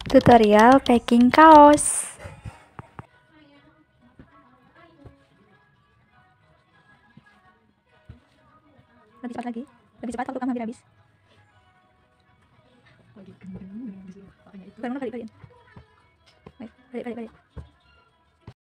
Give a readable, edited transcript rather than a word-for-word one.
Tutorial packing kaos. Lebih cepat lagi, lebih cepat waktu kamu hampir habis. Balik.